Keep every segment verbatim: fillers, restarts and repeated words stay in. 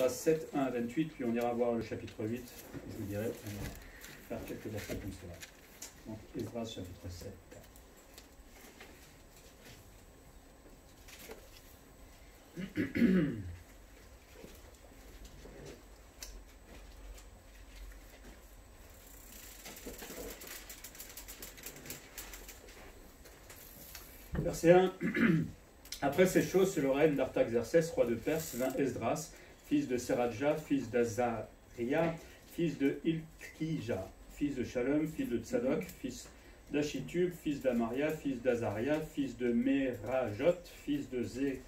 Esdras sept, un à vingt-huit, puis on ira voir le chapitre huit. Je vous dirai, on va faire quelques versets comme cela. Donc Esdras chapitre sept. Verset un. Après ces choses, sur le règne d'Artaxerxès, roi de Perse, vint Esdras, fils de Seradja, fils d'Azaria, fils de Ilkija, fils de Shalom, fils de Tzadok, fils d'Achitub, fils d'Amaria, fils d'Azaria, fils de Merajot, fils de Zé...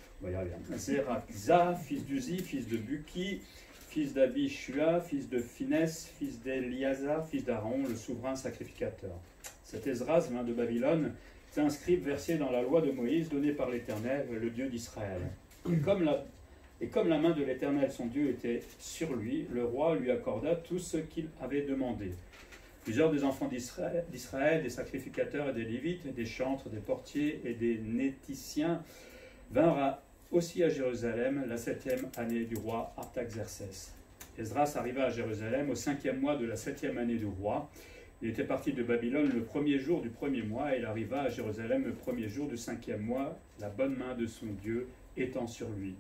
Zerakza, fils d'Uzi, fils de Buki, fils d'Abishua, fils de Finès, fils d'Eliasa, fils d'Aaron, le souverain sacrificateur. Cet Esdras vint de Babylone, c'est un scribe versé dans la loi de Moïse donnée par l'Éternel, le Dieu d'Israël. Et comme la, et comme la main de l'Éternel, son Dieu, était sur lui, le roi lui accorda tout ce qu'il avait demandé. Plusieurs des enfants d'Israël, des sacrificateurs et des Lévites, des chantres, des portiers et des néticiens, vinrent aussi à Jérusalem la septième année du roi Artaxerxès. Esdras arriva à Jérusalem au cinquième mois de la septième année du roi. Il était parti de Babylone le premier jour du premier mois, et il arriva à Jérusalem le premier jour du cinquième mois, la bonne main de son Dieu étant sur lui.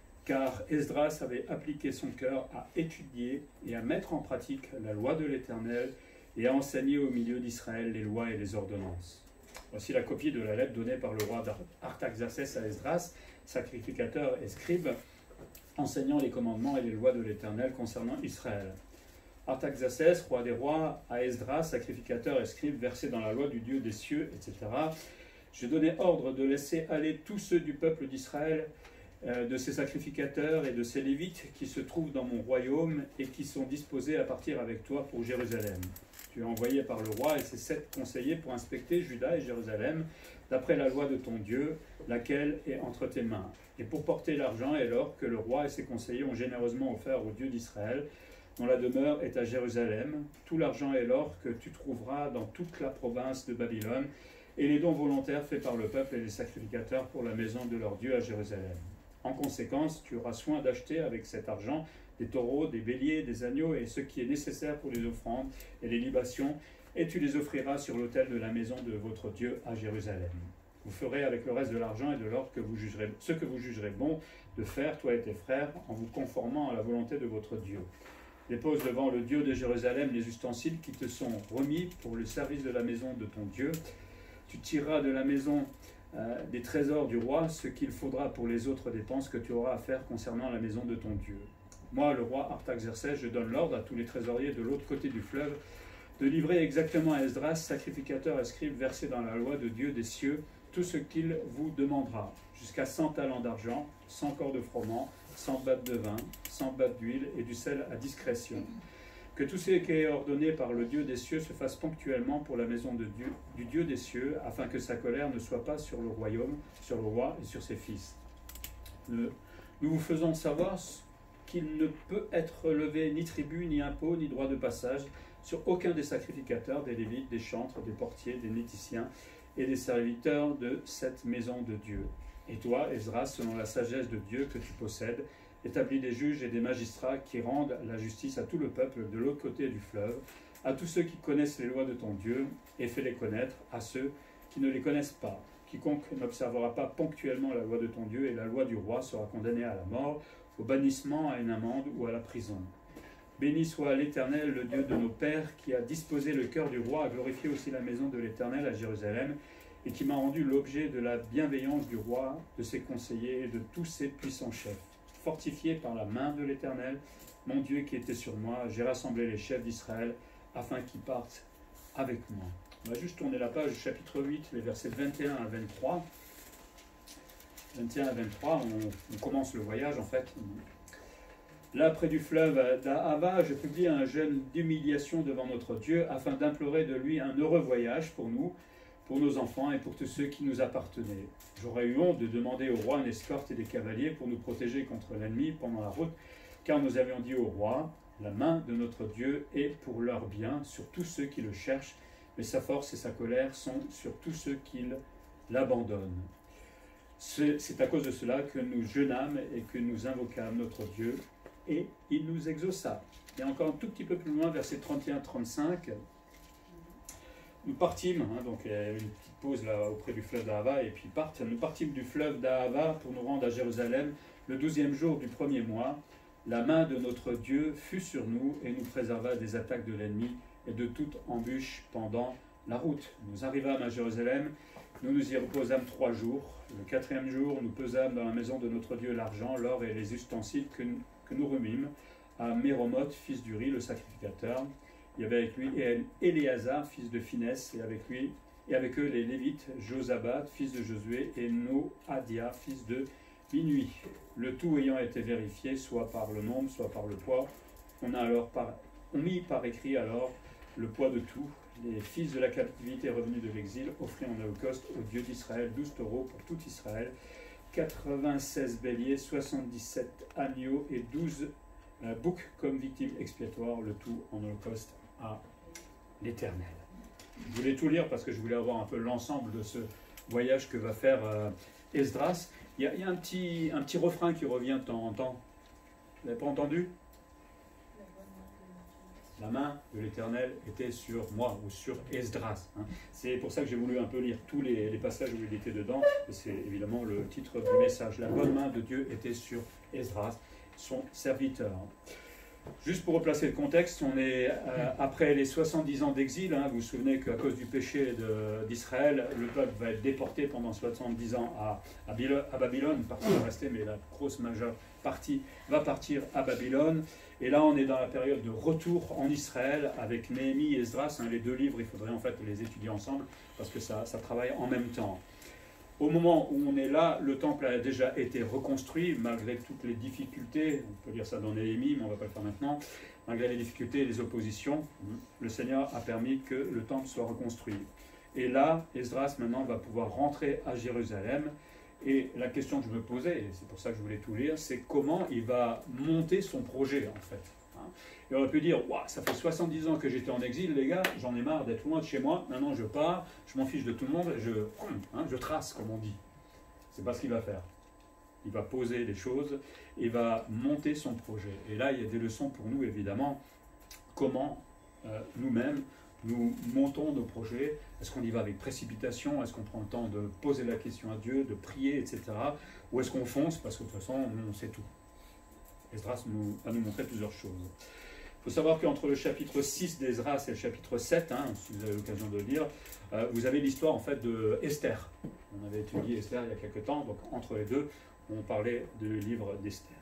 Car Esdras avait appliqué son cœur à étudier et à mettre en pratique la loi de l'Éternel et à enseigner au milieu d'Israël les lois et les ordonnances. Voici la copie de la lettre donnée par le roi Artaxerxès à Esdras, sacrificateur et scribe, enseignant les commandements et les lois de l'Éternel concernant Israël. Artaxerxès, roi des rois, à Esdras, sacrificateur et scribe, versé dans la loi du Dieu des cieux, et cetera. Je donnais ordre de laisser aller tous ceux du peuple d'Israël, euh, de ses sacrificateurs et de ses lévites qui se trouvent dans mon royaume et qui sont disposés à partir avec toi pour Jérusalem. Tu es envoyé par le roi et ses sept conseillers pour inspecter Juda et Jérusalem, d'après la loi de ton Dieu, laquelle est entre tes mains, et pour porter l'argent et l'or que le roi et ses conseillers ont généreusement offert au Dieu d'Israël, dont la demeure est à Jérusalem, tout l'argent et l'or que tu trouveras dans toute la province de Babylone, et les dons volontaires faits par le peuple et les sacrificateurs pour la maison de leur Dieu à Jérusalem. En conséquence, tu auras soin d'acheter avec cet argent des taureaux, des béliers, des agneaux, et ce qui est nécessaire pour les offrandes et les libations, et tu les offriras sur l'autel de la maison de votre Dieu à Jérusalem. Vous ferez avec le reste de l'argent et de l'or que vous jugerez, ce que vous jugerez bon de faire, toi et tes frères, en vous conformant à la volonté de votre Dieu. Dépose devant le Dieu de Jérusalem les ustensiles qui te sont remis pour le service de la maison de ton Dieu. Tu tireras de la maison euh, des trésors du roi ce qu'il faudra pour les autres dépenses que tu auras à faire concernant la maison de ton Dieu. Moi, le roi Artaxerxès, je donne l'ordre à tous les trésoriers de l'autre côté du fleuve de livrer exactement à Esdras, sacrificateur et scribe versé dans la loi de Dieu des cieux, tout ce qu'il vous demandera, jusqu'à cent talents d'argent, cent corps de froment, cent battes de vin, cent battes d'huile et du sel à discrétion. Que tout ce qui est ordonné par le Dieu des cieux se fasse ponctuellement pour la maison de Dieu, du Dieu des cieux, afin que sa colère ne soit pas sur le royaume, sur le roi et sur ses fils. Nous vous faisons savoir qu'il ne peut être relevé ni tribut, ni impôt, ni droit de passage sur aucun des sacrificateurs, des lévites, des chantres, des portiers, des néticiens et des serviteurs de cette maison de Dieu. Et toi, Esdras, selon la sagesse de Dieu que tu possèdes, établis des juges et des magistrats qui rendent la justice à tout le peuple de l'autre côté du fleuve, à tous ceux qui connaissent les lois de ton Dieu, et fais-les connaître à ceux qui ne les connaissent pas. Quiconque n'observera pas ponctuellement la loi de ton Dieu et la loi du roi sera condamné à la mort, au bannissement, à une amende ou à la prison. Béni soit l'Éternel, le Dieu de nos pères, qui a disposé le cœur du roi à glorifier aussi la maison de l'Éternel à Jérusalem, et qui m'a rendu l'objet de la bienveillance du roi, de ses conseillers et de tous ses puissants chefs. Fortifié par la main de l'Éternel, mon Dieu qui était sur moi, j'ai rassemblé les chefs d'Israël afin qu'ils partent avec moi. On va juste tourner la page du chapitre huit, les versets vingt et un à vingt-trois. vingt et un à vingt-trois, on, on commence le voyage en fait. Là, près du fleuve d'Ahava, je publie un jeûne d'humiliation devant notre Dieu afin d'implorer de lui un heureux voyage pour nous, pour nos enfants et pour tous ceux qui nous appartenaient. J'aurais eu honte de demander au roi une escorte et des cavaliers pour nous protéger contre l'ennemi pendant la route, car nous avions dit au roi, la main de notre Dieu est pour leur bien sur tous ceux qui le cherchent, mais sa force et sa colère sont sur tous ceux qui l'abandonnent. C'est à cause de cela que nous jeûnâmes et que nous invoquâmes notre Dieu. et il nous exauça. Et encore un tout petit peu plus loin, verset trente et un trente-cinq. Nous partîmes, hein, donc il y a une petite pause là auprès du fleuve d'Ahava, et puis partent. Nous partîmes du fleuve d'Ahava pour nous rendre à Jérusalem le douzième jour du premier mois. La main de notre Dieu fut sur nous et nous préserva des attaques de l'ennemi et de toute embûche pendant la route. Nous arrivâmes à Jérusalem, nous nous y reposâmes trois jours. Le quatrième jour, nous pesâmes dans la maison de notre Dieu l'argent, l'or et les ustensiles que, que nous remîmes à Méromoth, fils d'Uri, le sacrificateur. Il y avait avec lui Éléazar, fils de Finès, et avec lui et avec eux les Lévites, Josabad, fils de Josué, et Noadia, fils de Binui. Le tout ayant été vérifié, soit par le nombre, soit par le poids. On a alors par, on mit par écrit alors le poids de tout. Les fils de la captivité revenus de l'exil offrirent en holocauste au Dieu d'Israël douze taureaux pour tout Israël, quatre-vingt-seize béliers, soixante-dix-sept agneaux et douze euh, boucs comme victime expiatoire, le tout en holocauste à l'Éternel. Je voulais tout lire parce que je voulais avoir un peu l'ensemble de ce voyage que va faire euh, Esdras. Il y a, il y a un, petit, un petit refrain qui revient de temps en temps. Vous n'avez pas entendu? La main de l'Éternel était sur moi, ou sur Esdras. Hein. C'est pour ça que j'ai voulu un peu lire tous les, les passages où il était dedans. C'est évidemment le titre du message. La bonne main de Dieu était sur Esdras, son serviteur. Juste pour replacer le contexte, on est euh, après les soixante-dix ans d'exil. Hein, vous vous souvenez qu'à cause du péché d'Israël, le peuple va être déporté pendant soixante-dix ans à, à, Bilo, à Babylone. Une partie va rester, mais la grosse majeure partie va partir à Babylone. Et là, on est dans la période de retour en Israël avec Néhémie et Esdras. Hein, les deux livres, il faudrait en fait les étudier ensemble parce que ça, ça travaille en même temps. Au moment où on est là, le temple a déjà été reconstruit, malgré toutes les difficultés. On peut lire ça dans Néhémie, mais on ne va pas le faire maintenant. Malgré les difficultés et les oppositions, le Seigneur a permis que le temple soit reconstruit. Et là, Esdras, maintenant, va pouvoir rentrer à Jérusalem. Et la question que je me posais, et c'est pour ça que je voulais tout lire, c'est comment il va monter son projet, en fait. Il aurait pu dire, wow, ça fait soixante-dix ans que j'étais en exil, les gars, j'en ai marre d'être loin de chez moi, maintenant je pars, je m'en fiche de tout le monde, je, hein, je trace, comme on dit. C'est pas ce qu'il va faire. Il va poser les choses, il va monter son projet. Et là, il y a des leçons pour nous, évidemment, comment euh, nous-mêmes, nous montons nos projets. Est-ce qu'on y va avec précipitation? Est-ce qu'on prend le temps de poser la question à Dieu, de prier, et cetera. Ou est-ce qu'on fonce, parce que de toute façon, nous, on sait tout. Esdras nous, va nous montrer plusieurs choses. Il faut savoir qu'entre le chapitre six d'Esdras et le chapitre sept, hein, si vous avez l'occasion de le lire, euh, vous avez l'histoire en fait de Esther. On avait étudié Esther il y a quelques temps, donc entre les deux, on parlait du livre d'Esther.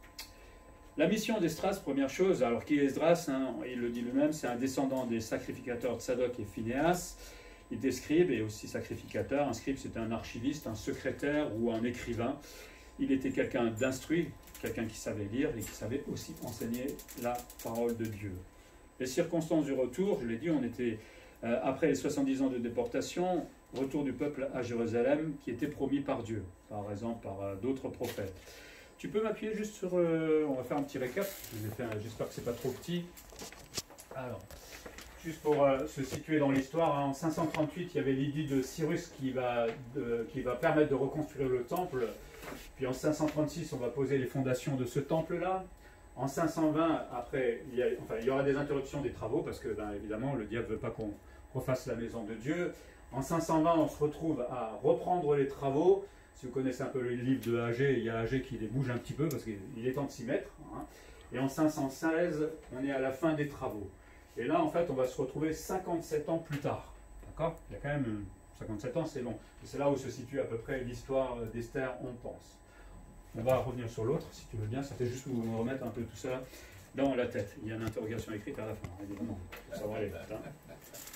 La mission d'Esdras, première chose, alors qui est Esdras, hein, il le dit lui-même, c'est un descendant des sacrificateurs Tsadok et Phinéas. Il était scribe et aussi sacrificateur. Un scribe, c'était un archiviste, un secrétaire ou un écrivain. Il était quelqu'un d'instruit, quelqu'un qui savait lire et qui savait aussi enseigner la parole de Dieu. Les circonstances du retour, je l'ai dit, on était euh, après les soixante-dix ans de déportation, retour du peuple à Jérusalem qui était promis par Dieu, par exemple par euh, d'autres prophètes. Tu peux m'appuyer juste sur... Euh, on va faire un petit récap, j'espère que c'est pas trop petit. Alors, juste pour euh, se situer dans l'histoire, hein, en cinq cent trente-huit, il y avait l'idée de Cyrus qui va, de, qui va permettre de reconstruire le temple. Puis en cinq cent trente-six, on va poser les fondations de ce temple-là. En cinq cent vingt, après, il y, a, enfin, il y aura des interruptions des travaux, parce que, ben, évidemment, le diable ne veut pas qu'on refasse la maison de Dieu. En cinq cent vingt, on se retrouve à reprendre les travaux. Si vous connaissez un peu le livre de Agé, il y a Agé qui les bouge un petit peu, parce qu'il est temps de s'y mettre. Hein. Et en cinq cent seize, on est à la fin des travaux. Et là, en fait, on va se retrouver cinquante-sept ans plus tard. D'accord? Il y a quand même... cinquante-sept ans, c'est long. C'est là où se situe à peu près l'histoire d'Esther, on pense. On va revenir sur l'autre, si tu veux bien. Ça fait juste pour me remettre un peu tout ça dans la tête. Il y a une interrogation écrite à la fin, évidemment, pour savoir les dates. Hein.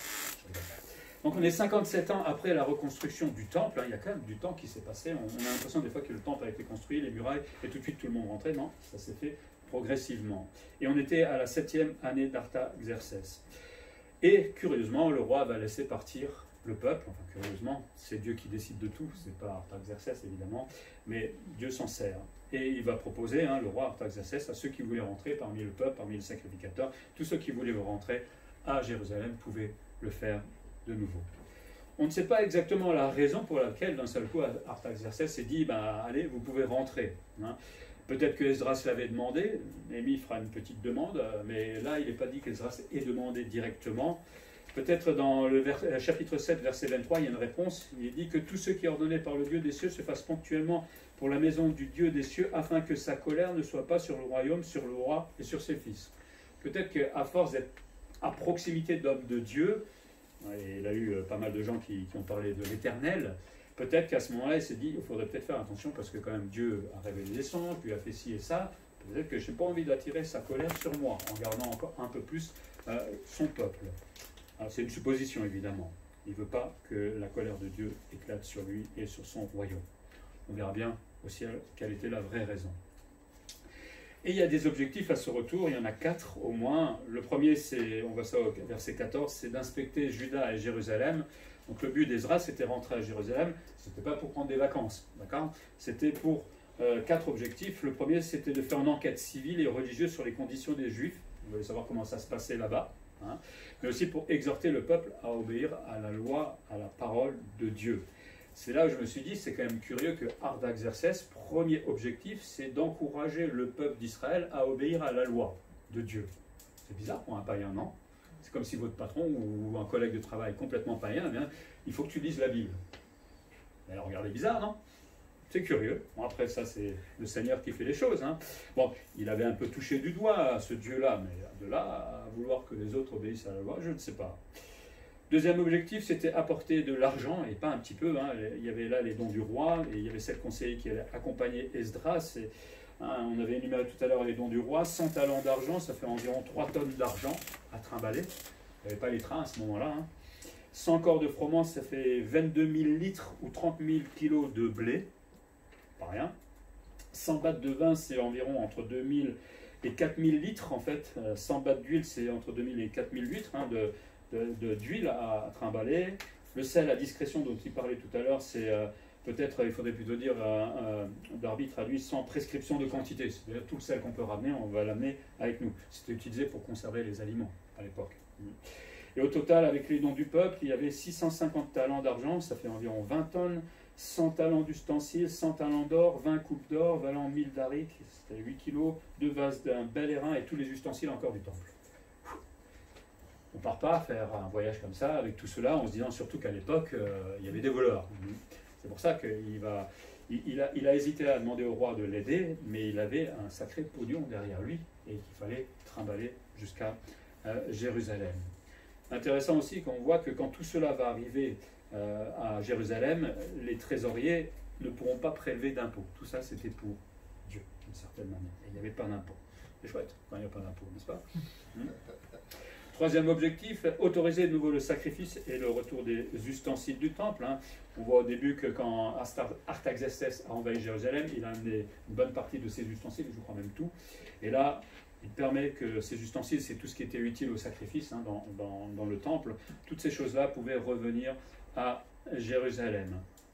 Donc on est cinquante-sept ans après la reconstruction du temple. Hein. Il y a quand même du temps qui s'est passé. On, on a l'impression des fois que le temple a été construit, les murailles, et tout de suite tout le monde rentrait. Non, ça s'est fait progressivement. Et on était à la septième année d'Artaxerxès. Et curieusement, le roi va laisser partir le peuple, enfin curieusement, c'est Dieu qui décide de tout, c'est pas Artaxerxès évidemment, mais Dieu s'en sert. Et il va proposer, hein, le roi Artaxerxès, à ceux qui voulaient rentrer parmi le peuple, parmi les sacrificateurs, tous ceux qui voulaient rentrer à Jérusalem pouvaient le faire de nouveau. On ne sait pas exactement la raison pour laquelle d'un seul coup Artaxerxès s'est dit, ben, allez, vous pouvez rentrer. Hein. Peut-être que Esdras l'avait demandé, Néhémie fera une petite demande, mais là il n'est pas dit qu'Esdras ait demandé directement. Peut-être dans le vers, chapitre sept, verset vingt-trois, il y a une réponse. Il est dit que tout ce qui est ordonné par le Dieu des cieux se fasse ponctuellement pour la maison du Dieu des cieux, afin que sa colère ne soit pas sur le royaume, sur le roi et sur ses fils. Peut-être qu'à force d'être à proximité d'hommes de Dieu, et il a eu pas mal de gens qui, qui ont parlé de l'Éternel, peut-être qu'à ce moment-là, il s'est dit, il faudrait peut-être faire attention, parce que quand même Dieu a révélé les sons, puis a fait ci et ça, peut-être que je n'ai pas envie d'attirer sa colère sur moi, en gardant encore un peu plus euh, son peuple. C'est une supposition, évidemment. Il ne veut pas que la colère de Dieu éclate sur lui et sur son royaume. On verra bien au ciel quelle était la vraie raison. Et il y a des objectifs à ce retour, il y en a quatre au moins. Le premier, c'est, on voit ça au verset quatorze, c'est d'inspecter Juda et Jérusalem. Donc le but d'Ezra, c'était rentrer à Jérusalem, ce n'était pas pour prendre des vacances, d'accord ? C'était pour euh, quatre objectifs. Le premier, c'était de faire une enquête civile et religieuse sur les conditions des Juifs. On voulait savoir comment ça se passait là-bas. Hein, mais aussi pour exhorter le peuple à obéir à la loi, à la parole de Dieu. C'est là où je me suis dit, c'est quand même curieux que Artaxerxès, premier objectif, c'est d'encourager le peuple d'Israël à obéir à la loi de Dieu. C'est bizarre pour un païen, non? C'est comme si votre patron ou un collègue de travail complètement païen, eh bien, il faut que tu lises la Bible. Mais alors, regardez, bizarre, non? C'est curieux. Bon, après, ça, c'est le Seigneur qui fait les choses. Hein. Bon, il avait un peu touché du doigt ce Dieu-là, mais de là à vouloir que les autres obéissent à la loi, je ne sais pas. Deuxième objectif, c'était apporter de l'argent, et pas un petit peu. Hein. Il y avait là les dons du roi, et il y avait sept conseillers qui allaient accompagner Esdras. Et, hein, on avait énuméré tout à l'heure les dons du roi. cent talents d'argent, ça fait environ trois tonnes d'argent à trimballer. Il n'y avait pas les trains à ce moment-là. Hein. cent corps de froment, ça fait vingt-deux mille litres ou trente mille kilos de blé. Pas rien. cent battes de vin, c'est environ entre deux mille et quatre mille litres, en fait. cent battes d'huile, c'est entre deux mille et quatre mille litres hein, de, de, de, d'huile à, à trimballer. Le sel à discrétion dont il parlait tout à l'heure, c'est euh, peut-être, il faudrait plutôt dire, euh, euh, d'arbitre à lui sans prescription de quantité. C'est-à-dire tout le sel qu'on peut ramener, on va l'amener avec nous. C'était utilisé pour conserver les aliments à l'époque. Et au total, avec les dons du peuple, il y avait six cent cinquante talents d'argent, ça fait environ vingt tonnes. cent talents d'ustensiles, cent talents d'or, vingt coupes d'or, valant mille darics, c'était huit kilos, deux vases d'un bel airain et tous les ustensiles encore du temple. On ne part pas faire un voyage comme ça avec tout cela en se disant surtout qu'à l'époque, euh, il y avait des voleurs. C'est pour ça qu'il va, il, il, a, il a hésité à demander au roi de l'aider, mais il avait un sacré pognon derrière lui et qu'il fallait trimballer jusqu'à euh, Jérusalem. Intéressant aussi qu'on voit que quand tout cela va arriver Euh, à Jérusalem, les trésoriers ne pourront pas prélever d'impôts. Tout ça, c'était pour Dieu, d'une certaine manière. Et il n'y avait pas d'impôts. C'est chouette quand il n'y a pas d'impôts, n'est-ce pas? hmm Troisième objectif, autoriser de nouveau le sacrifice et le retour des ustensiles du temple. Hein. On voit au début que quand Artaxerxès a envahi Jérusalem, il a amené une bonne partie de ses ustensiles, je crois même tout. Et là, il permet que ces ustensiles, c'est tout ce qui était utile au sacrifice hein, dans, dans, dans le temple. Toutes ces choses-là pouvaient revenir à Jérusalem.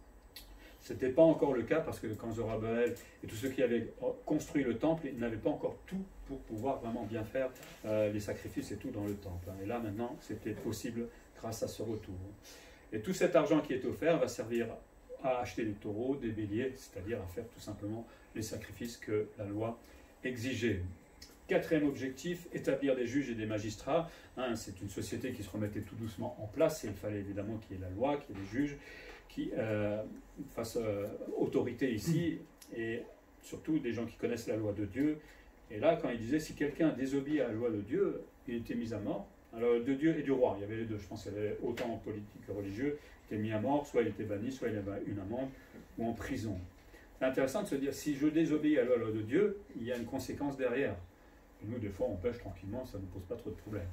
Ce n'était pas encore le cas parce que quand Zorobabel et tous ceux qui avaient construit le temple, ils n'avaient pas encore tout pour pouvoir vraiment bien faire euh, les sacrifices et tout dans le temple. Et là maintenant, c'était possible grâce à ce retour. Et tout cet argent qui est offert va servir à acheter des taureaux, des béliers, c'est-à-dire à faire tout simplement les sacrifices que la loi exigeait. Quatrième objectif, établir des juges et des magistrats. Hein, c'est une société qui se remettait tout doucement en place et il fallait évidemment qu'il y ait la loi, qu'il y ait des juges qui euh, fassent euh, autorité ici et surtout des gens qui connaissent la loi de Dieu. Et là, quand il disait si quelqu'un désobéit à la loi de Dieu, il était mis à mort. Alors de Dieu et du roi, il y avait les deux. Je pense qu'il y avait autant en politique que religieux, il était mis à mort, soit il était banni, soit il avait une amende ou en prison. C'est intéressant de se dire si je désobéis à la loi de Dieu, il y a une conséquence derrière. Et nous, des fois, on pêche tranquillement, ça ne nous pose pas trop de problèmes.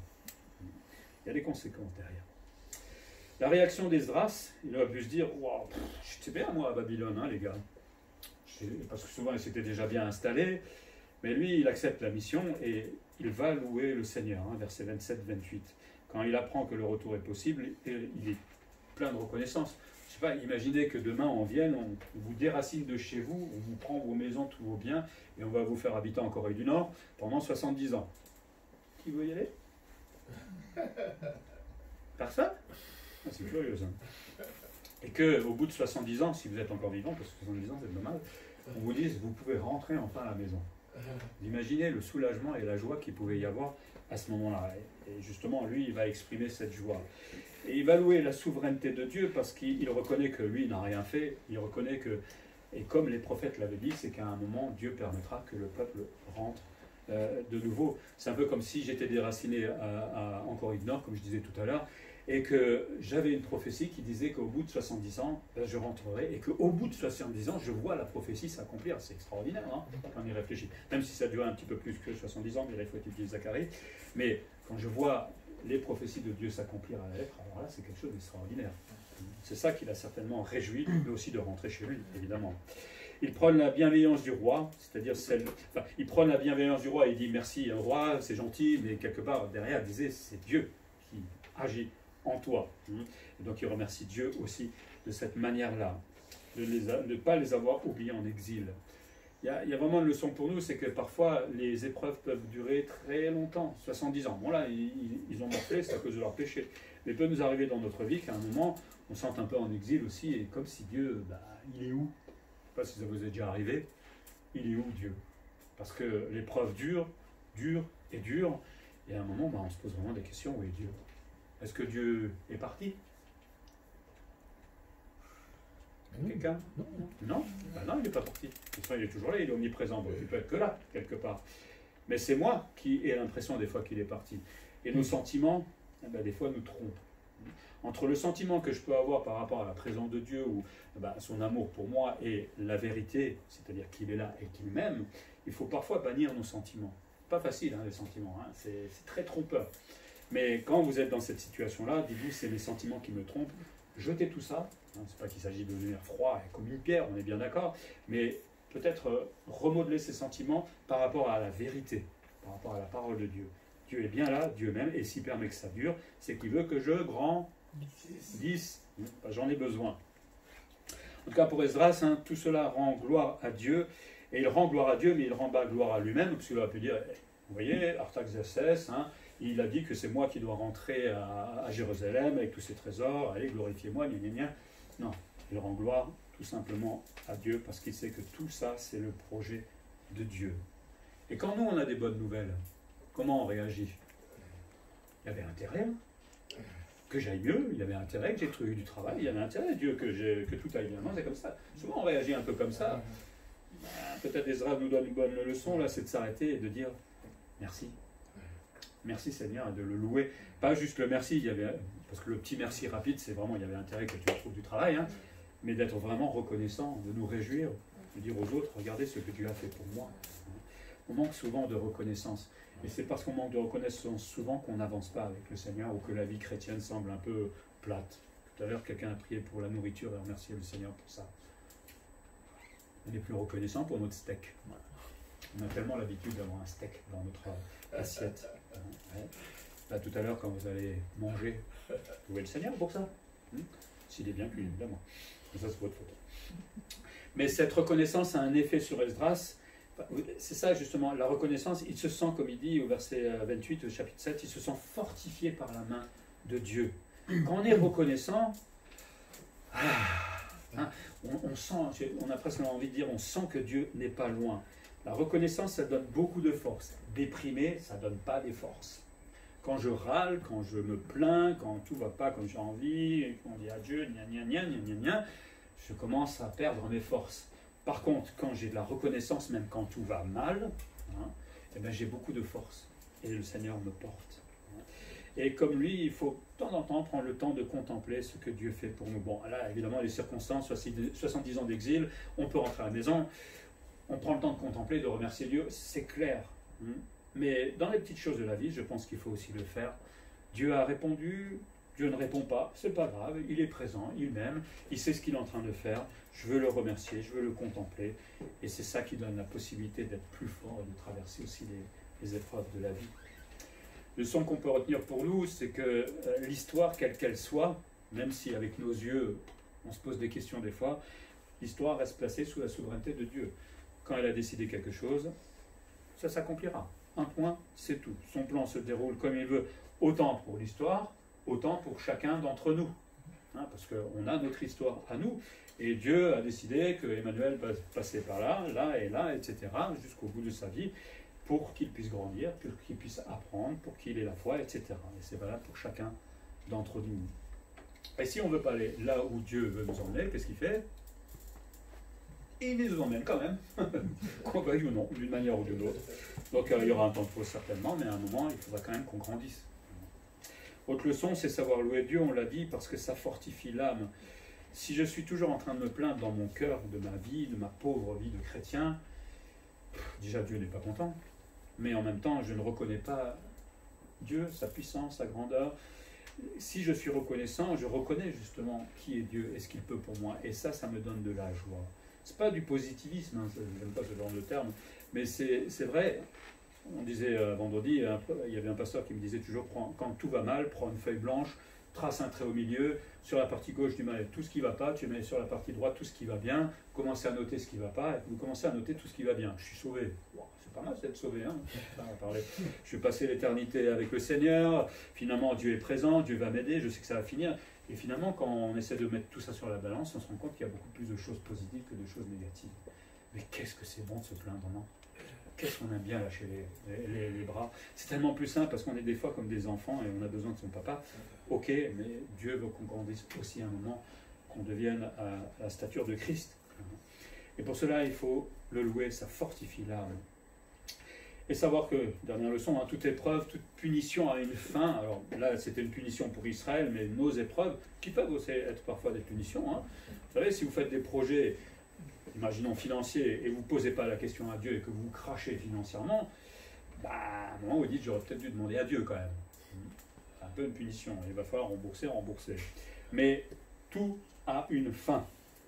Il y a des conséquences derrière. La réaction d'Esdras, il aurait pu se dire waouh, je sais bien, moi, à Babylone, hein, les gars. Parce que souvent, il s'était déjà bien installé. Mais lui, il accepte la mission et il va louer le Seigneur, hein, versets vingt-sept vingt-huit. Quand il apprend que le retour est possible, il est plein de reconnaissance. Je sais pas, imaginez que demain on vienne, on vous déracine de chez vous, on vous prend vos maisons, tous vos biens, et on va vous faire habiter en Corée du Nord pendant soixante-dix ans. Qui veut y aller? Personne? Ah, c'est curieux, hein. Et qu'au bout de soixante-dix ans, si vous êtes encore vivant, parce que soixante-dix ans c'est dommage, on vous dise, vous pouvez rentrer enfin à la maison. Vous imaginez le soulagement et la joie qu'il pouvait y avoir à ce moment-là. Et justement, lui, il va exprimer cette joie. Et il va louer la souveraineté de Dieu parce qu'il reconnaît que lui n'a rien fait. Il reconnaît que, et comme les prophètes l'avaient dit, c'est qu'à un moment, Dieu permettra que le peuple rentre euh, de nouveau. C'est un peu comme si j'étais déraciné à, à, en Corée du Nord, comme je disais tout à l'heure, et que j'avais une prophétie qui disait qu'au bout de soixante-dix ans, ben, je rentrerai, et qu'au bout de soixante-dix ans, je vois la prophétie s'accomplir. C'est extraordinaire, hein, quand on y réfléchit. Même si ça dure un petit peu plus que soixante-dix ans, mais là, il faut étudier Zacharie. Mais quand je vois les prophéties de Dieu s'accomplir à la lettre, alors là, c'est quelque chose d'extraordinaire. C'est ça qui l'a certainement réjoui, mais aussi de rentrer chez lui, évidemment. Il prône la bienveillance du roi, c'est-à-dire celle... Enfin, il prône la bienveillance du roi, il dit merci au roi, c'est gentil, mais quelque part, derrière, il disait, c'est Dieu qui agit en toi. Et donc il remercie Dieu aussi de cette manière-là, de ne pas les avoir oubliés en exil. Il y, a, il y a vraiment une leçon pour nous, c'est que parfois les épreuves peuvent durer très longtemps, soixante-dix ans. Bon là, ils, ils ont morflé, c'est à cause de leur péché. Mais il peut nous arriver dans notre vie qu'à un moment, on se sente un peu en exil aussi, et comme si Dieu, bah, il est où? Je ne sais pas si ça vous est déjà arrivé. Il est où Dieu? Parce que l'épreuve dure, dure et dure, et à un moment, bah, on se pose vraiment des questions, où est Dieu? Est-ce que Dieu est parti? Quelqu'un? Non, non, ben non, il n'est pas parti. Il est toujours là, il est omniprésent. Bon, il peut être que là, quelque part. Mais c'est moi qui ai l'impression des fois qu'il est parti. Et nos sentiments, eh ben, des fois, nous trompent. Entre le sentiment que je peux avoir par rapport à la présence de Dieu ou eh ben, son amour pour moi et la vérité, c'est-à-dire qu'il est là et qu'il m'aime, il faut parfois bannir nos sentiments. Pas facile, hein, les sentiments, hein, c'est très trompeur. Mais quand vous êtes dans cette situation-là, dites-vous, c'est les sentiments qui me trompent, jetez tout ça. Hein, c'est pas qu'il s'agit de devenir froid et comme une pierre, on est bien d'accord, mais peut-être euh, remodeler ses sentiments par rapport à la vérité, par rapport à la parole de Dieu. Dieu est bien là, Dieu même, et s'il permet que ça dure, c'est qu'il veut que je grandisse. Ben, j'en ai besoin. En tout cas, pour Esdras, hein, tout cela rend gloire à Dieu, et il rend gloire à Dieu, mais il rend pas gloire à lui-même, parce qu'il aurait pu dire, vous voyez, Artaxerxès, hein, il a dit que c'est moi qui dois rentrer à, à Jérusalem avec tous ses trésors, allez, glorifiez-moi, gna gna gna. Non, il rend gloire tout simplement à Dieu parce qu'il sait que tout ça, c'est le projet de Dieu. Et quand nous, on a des bonnes nouvelles, comment on réagit? Il y avait intérêt hein, que j'aille mieux, il y avait intérêt que j'ai trouvé du travail, il y avait intérêt, Dieu, que, que tout aille bien. Non, c'est comme ça. Souvent, on réagit un peu comme ça. Ben, peut-être Ezra nous donne une bonne leçon, là, c'est de s'arrêter et de dire merci. Merci Seigneur, de le louer. Pas juste le merci, il y avait, parce que le petit merci rapide, c'est vraiment, il y avait intérêt que tu trouves du travail, hein, mais d'être vraiment reconnaissant, de nous réjouir, de dire aux autres, regardez ce que Dieu a fait pour moi. On manque souvent de reconnaissance. Et c'est parce qu'on manque de reconnaissance souvent qu'on n'avance pas avec le Seigneur ou que la vie chrétienne semble un peu plate. Tout à l'heure, quelqu'un a prié pour la nourriture et remercié le Seigneur pour ça. On est plus reconnaissant pour notre steak. On a tellement l'habitude d'avoir un steak dans notre assiette. Ouais. Là, tout à l'heure, quand vous allez manger, vous louez le Seigneur pour ça. Hum S'il est bien cuit, évidemment. Ça, c'est votre faute. Mais cette reconnaissance a un effet sur Esdras. C'est ça, justement, la reconnaissance. Il se sent, comme il dit au verset vingt-huit, au chapitre sept, il se sent fortifié par la main de Dieu. Quand on est reconnaissant, hein, on, on sent, on a presque envie de dire, on sent que Dieu n'est pas loin. La reconnaissance, ça donne beaucoup de force. Déprimé, ça ne donne pas des forces. Quand je râle, quand je me plains, quand tout ne va pas comme j'ai envie, quand on dit adieu, gna gna gna gna gna gna, je commence à perdre mes forces. Par contre, quand j'ai de la reconnaissance, même quand tout va mal, hein, eh ben, j'ai beaucoup de force. Et le Seigneur me porte. Et comme lui, il faut de temps en temps prendre le temps de contempler ce que Dieu fait pour nous. Bon, là, évidemment, les circonstances, soixante-dix ans d'exil, on peut rentrer à la maison, on prend le temps de contempler, de remercier Dieu, c'est clair. Hein. Mais dans les petites choses de la vie, je pense qu'il faut aussi le faire. Dieu a répondu, Dieu ne répond pas, c'est pas grave, il est présent, il m'aime, il sait ce qu'il est en train de faire, je veux le remercier, je veux le contempler, et c'est ça qui donne la possibilité d'être plus fort et de traverser aussi les, les épreuves de la vie. Le son qu'on peut retenir pour nous, c'est que euh, l'histoire, quelle qu'elle soit, même si avec nos yeux, on se pose des questions des fois, l'histoire reste placée sous la souveraineté de Dieu. Quand elle a décidé quelque chose, ça s'accomplira. Un point, c'est tout. Son plan se déroule comme il veut, autant pour l'histoire, autant pour chacun d'entre nous. hein, parce qu'on a notre histoire à nous, et Dieu a décidé que Emmanuel va passer par là, là et là, et cetera, jusqu'au bout de sa vie, pour qu'il puisse grandir, pour qu'il puisse apprendre, pour qu'il ait la foi, et cetera. Et c'est valable pour chacun d'entre nous. Et si on ne veut pas aller là où Dieu veut nous emmener, qu'est-ce qu'il fait? Il nous emmène quand même, qu'on veuille ou non, d'une manière ou d'une autre. Donc euh, il y aura un temps de pause certainement, mais à un moment, il faudra quand même qu'on grandisse. Autre leçon, c'est savoir louer Dieu, on l'a dit, parce que ça fortifie l'âme. Si je suis toujours en train de me plaindre dans mon cœur de ma vie, de ma pauvre vie de chrétien, déjà Dieu n'est pas content, mais en même temps, je ne reconnais pas Dieu, sa puissance, sa grandeur. Si je suis reconnaissant, je reconnais justement qui est Dieu et ce qu'il peut pour moi. Et ça, ça me donne de la joie. Ce n'est pas du positivisme, hein, je n'aime pas ce genre de terme, mais c'est vrai. On disait euh, vendredi, un, il y avait un pasteur qui me disait toujours, prends, quand tout va mal, prends une feuille blanche, trace un trait au milieu, sur la partie gauche tu mets tout ce qui ne va pas, tu mets sur la partie droite tout ce qui va bien, commencez à noter ce qui ne va pas, et vous commencez à noter tout ce qui va bien. Je suis sauvé. Wow, c'est pas mal d'être sauvé, hein. Ça, on va parler. Je vais passer l'éternité avec le Seigneur, finalement Dieu est présent, Dieu va m'aider, je sais que ça va finir. Et finalement, quand on essaie de mettre tout ça sur la balance, on se rend compte qu'il y a beaucoup plus de choses positives que de choses négatives. Mais qu'est-ce que c'est bon de se plaindre, non? Qu'est-ce qu'on aime bien lâcher les, les, les bras? C'est tellement plus simple parce qu'on est des fois comme des enfants et on a besoin de son papa. Ok, mais Dieu veut qu'on grandisse aussi à un moment, qu'on devienne à, à la stature de Christ. Et pour cela, il faut le louer, ça fortifie l'âme. Et savoir que, dernière leçon, hein, toute épreuve, toute punition a une fin. Alors là, c'était une punition pour Israël, mais nos épreuves, qui peuvent aussi être parfois des punitions. Hein. Vous savez, si vous faites des projets, imaginons financiers, et vous ne posez pas la question à Dieu et que vous crachez financièrement, bah, à un moment, vous dites, j'aurais peut-être dû demander à Dieu quand même. C'est un peu une punition. Il va falloir rembourser, rembourser. Mais tout a une fin.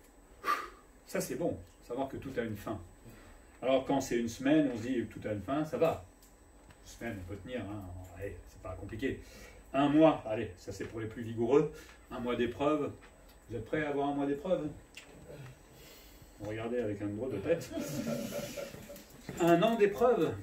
Ça, c'est bon, savoir que tout a une fin. Alors, quand c'est une semaine, on se dit tout a une fin, ça va. Une semaine, on peut tenir, hein. Allez, c'est pas compliqué. Un mois, allez, ça c'est pour les plus vigoureux. Un mois d'épreuve. Vous êtes prêts à avoir un mois d'épreuve? Regardez avec un drôle de tête. Un an d'épreuve.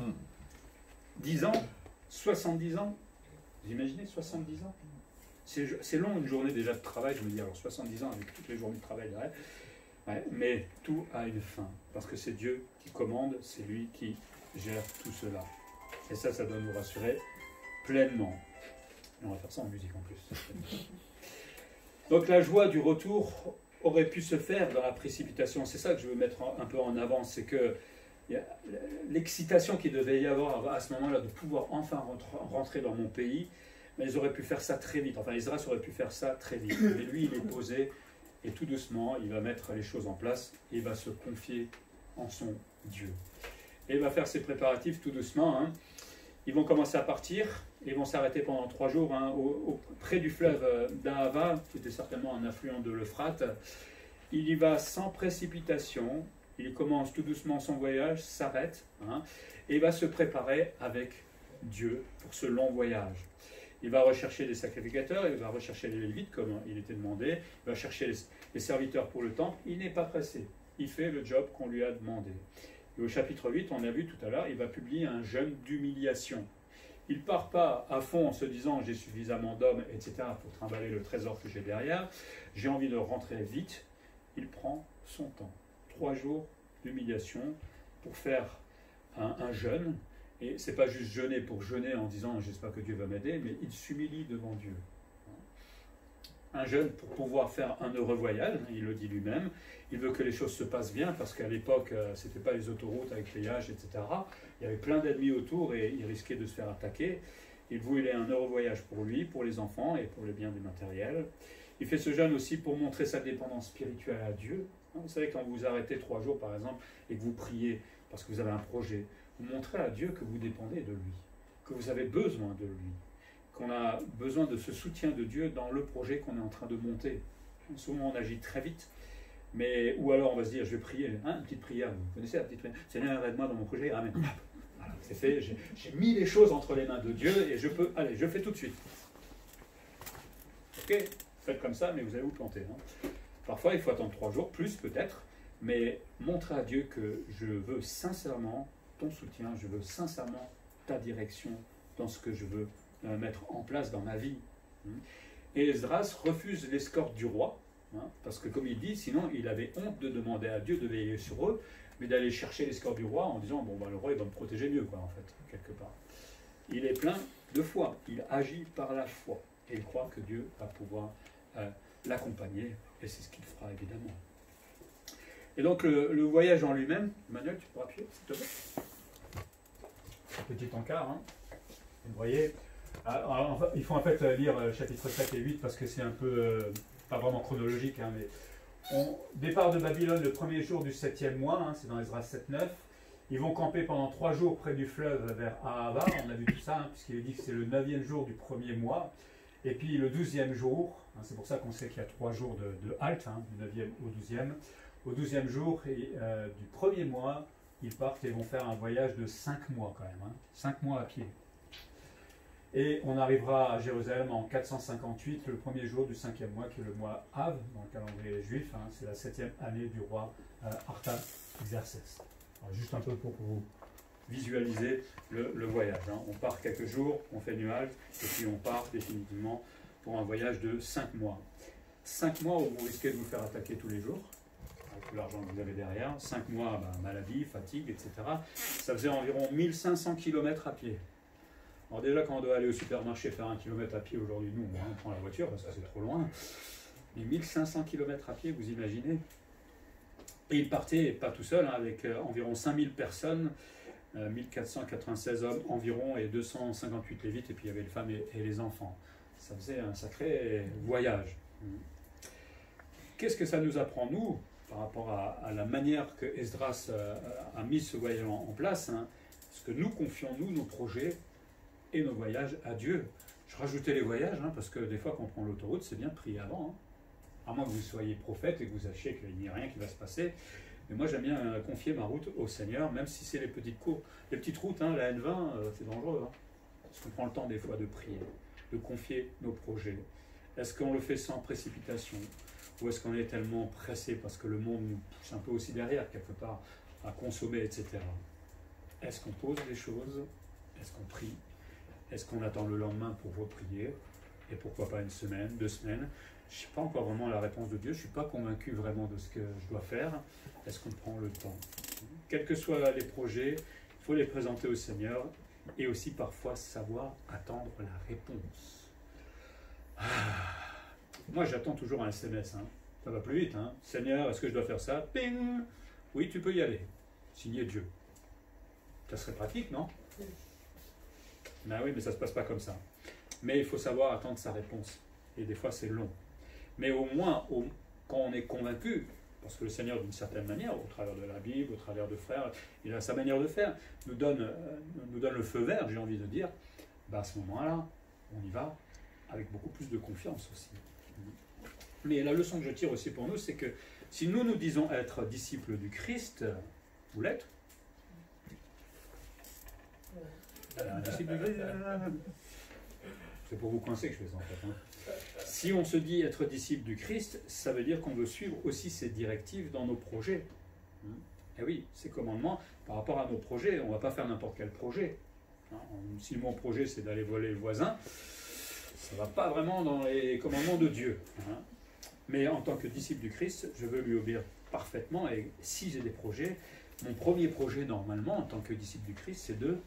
Dix ans, soixante-dix ans. Vous imaginez soixante-dix ans? C'est long une journée déjà de travail, je me dis, alors soixante-dix ans avec toutes les journées de travail derrière. Ouais, mais tout a une fin, parce que c'est Dieu qui commande, c'est lui qui gère tout cela. Et ça, ça doit nous rassurer pleinement. Et on va faire ça en musique en plus. Donc la joie du retour aurait pu se faire dans la précipitation. C'est ça que je veux mettre un peu en avant, c'est que l'excitation qu'il devait y avoir à ce moment-là de pouvoir enfin rentrer dans mon pays, mais ils auraient pu faire ça très vite. Enfin, Israël aurait pu faire ça très vite. Mais lui, il est posé. Et tout doucement, il va mettre les choses en place et il va se confier en son Dieu. Et il va faire ses préparatifs tout doucement. Hein. Ils vont commencer à partir, et ils vont s'arrêter pendant trois jours hein, au, au, près du fleuve d'Ahava, qui était certainement un affluent de l'Euphrate. Il y va sans précipitation, il commence tout doucement son voyage, s'arrête, hein, et il va se préparer avec Dieu pour ce long voyage. Il va rechercher des sacrificateurs, il va rechercher les Lévites comme il était demandé, il va chercher les, les serviteurs pour le temple. Il n'est pas pressé, il fait le job qu'on lui a demandé. Et au chapitre huit, on a vu tout à l'heure, il va publier un jeûne d'humiliation. Il ne part pas à fond en se disant j'ai suffisamment d'hommes, et cetera pour trimballer le trésor que j'ai derrière. J'ai envie de rentrer vite. Il prend son temps. Trois jours d'humiliation pour faire un, un jeûne. Et ce n'est pas juste jeûner pour jeûner en disant j'espère que Dieu va m'aider, mais il s'humilie devant Dieu. Un jeûne pour pouvoir faire un heureux voyage, il le dit lui-même. Il veut que les choses se passent bien parce qu'à l'époque, ce n'était pas les autoroutes avec péage, et cetera. Il y avait plein d'ennemis autour et il risquait de se faire attaquer. Il voulait un heureux voyage pour lui, pour les enfants et pour le bien du matériel. Il fait ce jeûne aussi pour montrer sa dépendance spirituelle à Dieu. Vous savez, quand vous arrêtez trois jours par exemple et que vous priez parce que vous avez un projet, vous montrez à Dieu que vous dépendez de lui, que vous avez besoin de lui, qu'on a besoin de ce soutien de Dieu dans le projet qu'on est en train de monter. Souvent on agit très vite, mais ou alors on va se dire je vais prier, hein, une petite prière, vous connaissez la petite prière, Seigneur aide-moi dans mon projet, amen. Voilà, c'est fait, j'ai mis les choses entre les mains de Dieu et je peux, allez, je fais tout de suite. Ok, faites comme ça, mais vous allez vous planter. Hein. Parfois il faut attendre trois jours, plus peut-être, mais montrer à Dieu que je veux sincèrement ton soutien, je veux sincèrement ta direction dans ce que je veux euh, mettre en place dans ma vie. Et Esdras refuse l'escorte du roi, hein, parce que comme il dit, sinon il avait honte de demander à Dieu de veiller sur eux, mais d'aller chercher l'escorte du roi en disant, bon, ben, le roi il va me protéger mieux, quoi, en fait, quelque part. Il est plein de foi, il agit par la foi, et il croit que Dieu va pouvoir euh, l'accompagner, et c'est ce qu'il fera, évidemment. Et donc, le, le voyage en lui-même, Emmanuel, tu peux appuyer, s'il te plaît. Petit encart, hein. Vous voyez, alors, enfin, il faut en fait lire euh, chapitres sept et huit parce que c'est un peu, euh, pas vraiment chronologique, hein, mais on, départ de Babylone le premier jour du septième mois, hein, c'est dans Esdras sept neuf. Ils vont camper pendant trois jours près du fleuve vers Ahava, on a vu tout ça, hein, puisqu'il est dit que c'est le neuvième jour du premier mois. Et puis le douzième jour, hein, c'est pour ça qu'on sait qu'il y a trois jours de, de halte, hein, du neuvième au douzième. Au douzième jour et, euh, du premier mois, ils partent et vont faire un voyage de cinq mois quand même, hein, cinq mois à pied. Et on arrivera à Jérusalem en quatre cent cinquante-huit, le premier jour du cinquième mois, qui est le mois Av, dans le calendrier juif. Hein, c'est la septième année du roi euh, Artaxerxès. Alors, juste un peu pour vous visualiser le, le voyage. Hein. On part quelques jours, on fait une halte, et puis on part définitivement pour un voyage de cinq mois. cinq mois où vous risquez de vous faire attaquer tous les jours, avec tout l'argent que vous avez derrière. cinq mois, ben, maladie, fatigue, et cetera. Ça faisait environ mille cinq cents kilomètres à pied. Alors déjà, quand on doit aller au supermarché faire un kilomètre à pied aujourd'hui, nous, on prend la voiture parce que c'est trop loin. Mais mille cinq cents kilomètres à pied, vous imaginez. Et il partait, pas tout seul, hein, avec euh, environ cinq mille personnes, euh, mille quatre cent quatre-vingt-seize hommes environ et deux cent cinquante-huit lévites, et puis il y avait les femmes et, et les enfants. Ça faisait un sacré voyage. Qu'est-ce que ça nous apprend, nous, par rapport à, à la manière que Esdras euh, a mis ce voyage en, en place, hein, parce que nous confions, nous, nos projets et nos voyages à Dieu. Je rajoutais les voyages, hein, parce que des fois, quand on prend l'autoroute, c'est bien de prier avant. Hein. À moins que vous soyez prophète et que vous sachiez qu'il n'y a rien qui va se passer. Mais moi, j'aime bien euh, confier ma route au Seigneur, même si c'est les petites cours, les petites routes, hein, la N vingt, euh, c'est dangereux. Hein, parce qu'on prend le temps des fois de prier, de confier nos projets. Est-ce qu'on le fait sans précipitation? Ou est-ce qu'on est tellement pressé parce que le monde nous pousse un peu aussi derrière, quelque part, à consommer, et cetera. Est-ce qu'on pose des choses? Est-ce qu'on prie? Est-ce qu'on attend le lendemain pour reprier? Et pourquoi pas une semaine, deux semaines? Je ne sais pas encore vraiment la réponse de Dieu. Je ne suis pas convaincu vraiment de ce que je dois faire. Est-ce qu'on prend le temps? Quels que soient les projets, il faut les présenter au Seigneur et aussi parfois savoir attendre la réponse. Ah. Moi, j'attends toujours un S M S. Hein. Ça va plus vite. Hein. Seigneur, est-ce que je dois faire ça? Ping! Oui, tu peux y aller. Signé Dieu. Ça serait pratique, non? Ben oui, mais ça ne se passe pas comme ça. Mais il faut savoir attendre sa réponse. Et des fois, c'est long. Mais au moins, au, quand on est convaincu, parce que le Seigneur, d'une certaine manière, au travers de la Bible, au travers de frères, il a sa manière de faire, nous donne, euh, nous donne le feu vert, j'ai envie de dire, ben à ce moment-là, on y va avec beaucoup plus de confiance aussi. Mais la leçon que je tire aussi pour nous, c'est que si nous nous disons être disciples du Christ, vous l'êtes? Un disciple du Christ, c'est pour vous coincer que je fais ça en fait. Hein. Si on se dit être disciple du Christ, ça veut dire qu'on veut suivre aussi ses directives dans nos projets. Et oui, ces commandements, par rapport à nos projets, on ne va pas faire n'importe quel projet. Si mon projet c'est d'aller voler le voisin, ça ne va pas vraiment dans les commandements de Dieu. Mais en tant que disciple du Christ, je veux lui obéir parfaitement. Et si j'ai des projets, mon premier projet normalement en tant que disciple du Christ, c'est de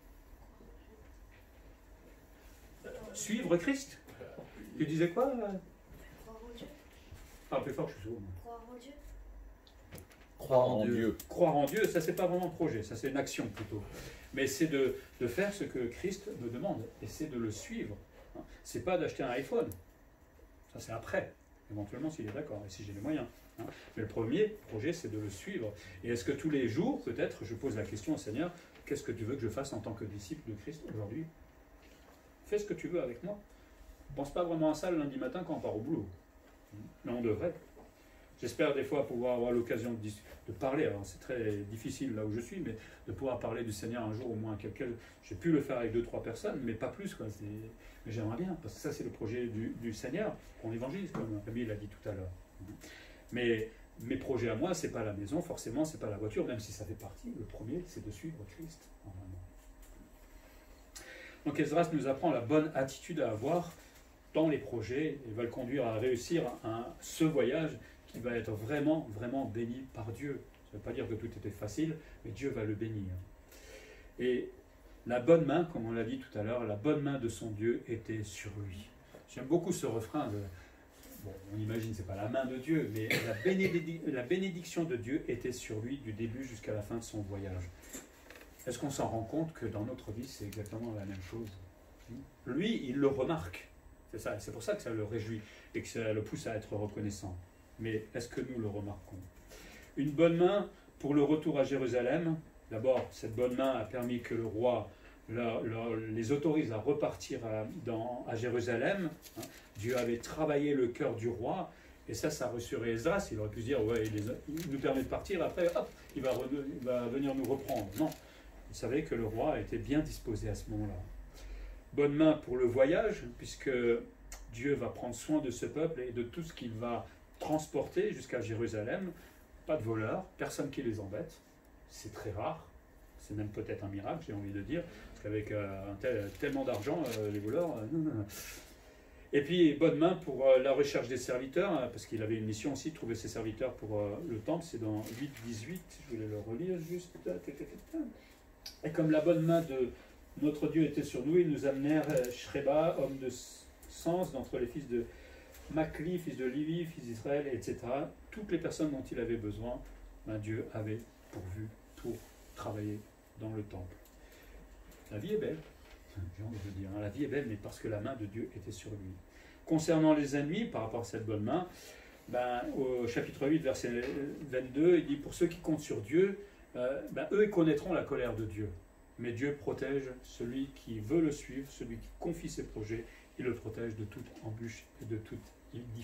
suivre Christ. Tu disais quoi là? Croire en Dieu. Ah, plus fort, je suis sourd. Croire en Dieu. Croire en Dieu. Croire en Dieu, ça c'est pas vraiment un projet, ça c'est une action plutôt. Mais c'est de, de faire ce que Christ me demande, et c'est de le suivre. C'est pas d'acheter un iPhone. Ça c'est après, éventuellement s'il est d'accord, et si j'ai les moyens. Mais le premier projet, c'est de le suivre. Et est-ce que tous les jours, peut-être, je pose la question au Seigneur, qu'est-ce que tu veux que je fasse en tant que disciple de Christ aujourd'hui? Fais ce que tu veux avec moi. Ne pense pas vraiment à ça le lundi matin quand on part au boulot. Mais on devrait. J'espère des fois pouvoir avoir l'occasion de, de parler. Alors c'est très difficile là où je suis, mais de pouvoir parler du Seigneur un jour au moins à quelqu'un. J'ai pu le faire avec deux, trois personnes, mais pas plus. Quoi. Mais j'aimerais bien, parce que ça c'est le projet du, du Seigneur, qu'on évangélise, comme Rémi l'a dit tout à l'heure. Mais mes projets à moi, c'est pas la maison, forcément, c'est pas la voiture, même si ça fait partie. Le premier, c'est de suivre Christ, normalement. Donc Esdras nous apprend la bonne attitude à avoir dans les projets et va le conduire à réussir un, ce voyage qui va être vraiment, vraiment béni par Dieu. Ça ne veut pas dire que tout était facile, mais Dieu va le bénir. Et la bonne main, comme on l'a dit tout à l'heure, la bonne main de son Dieu était sur lui. J'aime beaucoup ce refrain. De, bon, on imagine que ce n'est pas la main de Dieu, mais la, bénédic la bénédiction de Dieu était sur lui du début jusqu'à la fin de son voyage. Est-ce qu'on s'en rend compte que dans notre vie, c'est exactement la même chose? Lui, il le remarque. C'est ça, c'est pour ça que ça le réjouit et que ça le pousse à être reconnaissant. Mais est-ce que nous le remarquons? Une bonne main pour le retour à Jérusalem. D'abord, cette bonne main a permis que le roi leur, leur, les autorise à repartir à, dans, à Jérusalem. Hein. Dieu avait travaillé le cœur du roi, et ça, ça a rassuré Esdras. Il aurait pu se dire, ouais, il, les, il nous permet de partir, après, hop, il va, re, il va venir nous reprendre. Non, il savait que le roi était bien disposé à ce moment-là. Bonne main pour le voyage, puisque Dieu va prendre soin de ce peuple et de tout ce qu'il va transporter jusqu'à Jérusalem. Pas de voleurs, personne qui les embête. C'est très rare. C'est même peut-être un miracle, j'ai envie de dire. Parce qu'avec euh, un tel, tellement d'argent, euh, les voleurs... Euh, non, non, non. Et puis, bonne main pour euh, la recherche des serviteurs, hein, parce qu'il avait une mission aussi, de trouver ses serviteurs pour euh, le temple. C'est dans huit dix-huit, je voulais le relire juste. Et comme la bonne main de notre Dieu était sur nous, ils nous amenèrent Shreba, homme de sens, d'entre les fils de Machli, fils de Lévi, fils d'Israël, et cetera. Toutes les personnes dont il avait besoin, ben Dieu avait pourvu pour travailler dans le temple. La vie est belle, j'ai envie de dire. Hein. La vie est belle, mais parce que la main de Dieu était sur lui. Concernant les ennemis, par rapport à cette bonne main, ben, au chapitre huit, verset vingt-deux, il dit « Pour ceux qui comptent sur Dieu, euh, ben, eux, ils connaîtront la colère de Dieu. Mais Dieu protège celui qui veut le suivre, celui qui confie ses projets, il le protège de toute embûche et de toute difficulté. »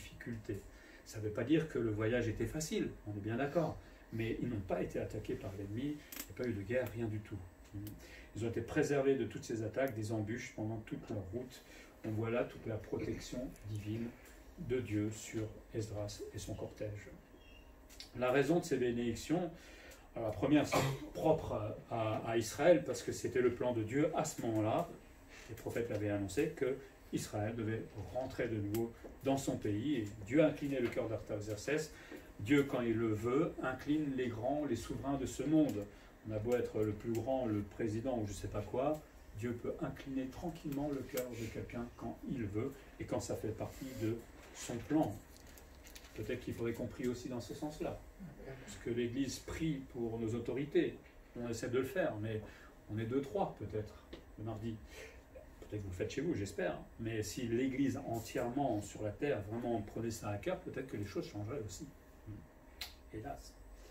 Ça ne veut pas dire que le voyage était facile, on est bien d'accord, mais ils n'ont pas été attaqués par l'ennemi, il n'y a pas eu de guerre, rien du tout. Ils ont été préservés de toutes ces attaques, des embûches pendant toute leur route. On voit là toute la protection divine de Dieu sur Esdras et son cortège. La raison de ces bénédictions, alors la première, c'est propre à, à Israël, parce que c'était le plan de Dieu à ce moment-là. Les prophètes l'avaient annoncé que Israël devait rentrer de nouveau dans son pays. Et Dieu a incliné le cœur d'Artaxerxès. Dieu, quand il le veut, incline les grands, les souverains de ce monde. On a beau être le plus grand, le président ou je ne sais pas quoi, Dieu peut incliner tranquillement le cœur de quelqu'un quand il veut et quand ça fait partie de son plan. Peut-être qu'il faudrait qu'on prie aussi dans ce sens-là. Parce que l'Église prie pour nos autorités. On essaie de le faire, mais on est deux, trois peut-être le mardi. Peut-être que vous le faites chez vous, j'espère. Mais si l'Église entièrement sur la terre vraiment prenait ça à cœur, peut-être que les choses changeraient aussi. Hélas.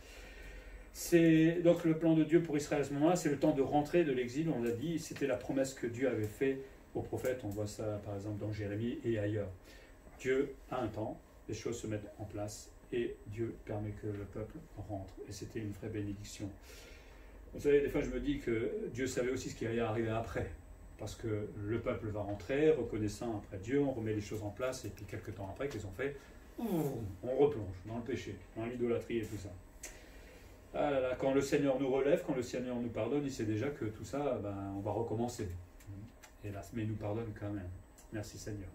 C'est donc le plan de Dieu pour Israël à ce moment-là, c'est le temps de rentrer de l'exil, on l'a dit, c'était la promesse que Dieu avait faite aux prophètes, on voit ça par exemple dans Jérémie et ailleurs. Dieu a un temps, les choses se mettent en place et Dieu permet que le peuple rentre. Et c'était une vraie bénédiction. Vous savez, des fois je me dis que Dieu savait aussi ce qui allait arriver après. Parce que le peuple va rentrer, reconnaissant après Dieu, on remet les choses en place, et puis quelques temps après, qu'ils ont fait, on replonge dans le péché, dans l'idolâtrie et tout ça. Ah là là, quand le Seigneur nous relève, quand le Seigneur nous pardonne, il sait déjà que tout ça, ben, on va recommencer. Hélas, mais il nous pardonne quand même. Merci Seigneur.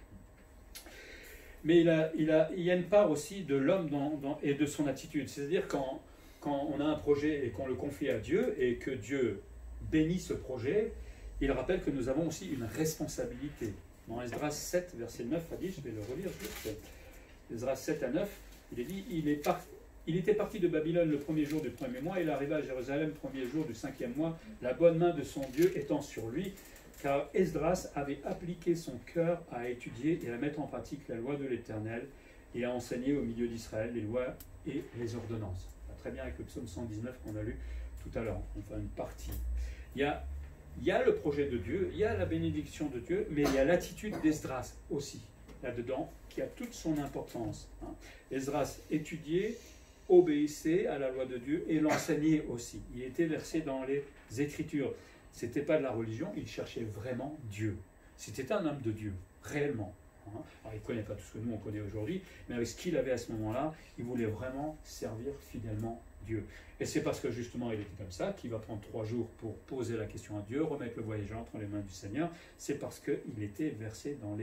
Mais il, a, il, a, il y a une part aussi de l'homme dans, dans, et de son attitude. C'est-à-dire quand, quand on a un projet et qu'on le confie à Dieu et que Dieu bénit ce projet, il rappelle que nous avons aussi une responsabilité. Dans Esdras sept, verset neuf à dix, je vais le relire juste. Esdras sept à neuf, il est dit, il, est par... il était parti de Babylone le premier jour du premier mois, il arriva à Jérusalem le premier jour du cinquième mois, la bonne main de son Dieu étant sur lui, car Esdras avait appliqué son cœur à étudier et à mettre en pratique la loi de l'Éternel et à enseigner au milieu d'Israël les lois et les ordonnances. Très bien avec le psaume cent dix-neuf qu'on a lu tout à l'heure, enfin une partie. Il y a Il y a le projet de Dieu, il y a la bénédiction de Dieu, mais il y a l'attitude d'Esdras aussi, là-dedans, qui a toute son importance. Hein. Esdras étudiait, obéissait à la loi de Dieu et l'enseignait aussi. Il était versé dans les Écritures. Ce n'était pas de la religion, il cherchait vraiment Dieu. C'était un homme de Dieu, réellement. Hein. Alors, il ne connaît pas tout ce que nous on connaît aujourd'hui, mais avec ce qu'il avait à ce moment-là, il voulait vraiment servir fidèlement Dieu. Et c'est parce que justement il était comme ça qu'il va prendre trois jours pour poser la question à Dieu, remettre le voyageur entre les mains du Seigneur. C'est parce qu'il était versé dans les